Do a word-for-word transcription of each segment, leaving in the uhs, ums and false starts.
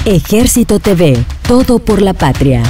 Ejército T V, todo por la patria.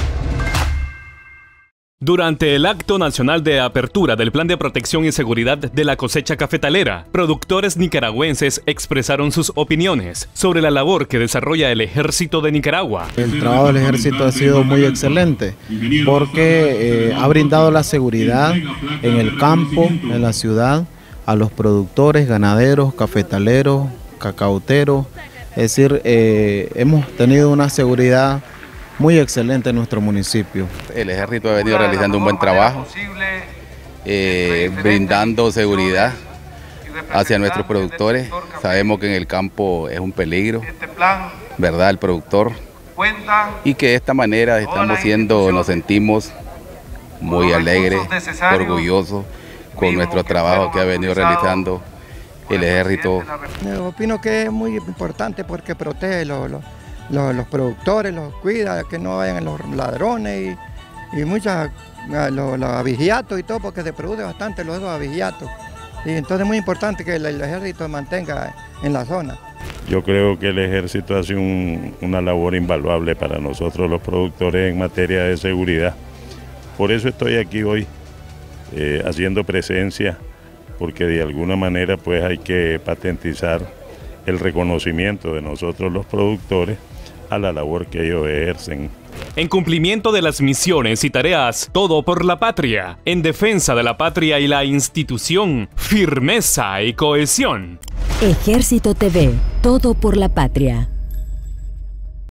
Durante el acto nacional de apertura del Plan de Protección y Seguridad de la Cosecha Cafetalera, productores nicaragüenses expresaron sus opiniones sobre la labor que desarrolla el Ejército de Nicaragua. El trabajo del Ejército ha sido muy excelente porque eh, ha brindado la seguridad en el campo, en la ciudad, a los productores, ganaderos, cafetaleros, cacauteros. Es decir, eh, hemos tenido una seguridad muy excelente en nuestro municipio. El Ejército ha venido realizando un buen trabajo, eh, brindando seguridad hacia nuestros productores. Sabemos que en el campo es un peligro, ¿verdad?, el productor, y que de esta manera estamos siendo, nos sentimos muy alegres, orgullosos con nuestro trabajo que ha venido realizando el Ejército. Yo opino que es muy importante porque protege los, los, los, los productores, los cuida, que no vayan los ladrones y, y muchas, los, los abigeatos y todo, porque se produce bastante los abigeatos. Y entonces es muy importante que el, el Ejército mantenga en la zona. Yo creo que el Ejército hace un, una labor invaluable para nosotros los productores en materia de seguridad. Por eso estoy aquí hoy eh, haciendo presencia, porque de alguna manera pues hay que patentizar el reconocimiento de nosotros los productores a la labor que ellos ejercen. En cumplimiento de las misiones y tareas, todo por la patria, en defensa de la patria y la institución, firmeza y cohesión. Ejército T V, todo por la patria.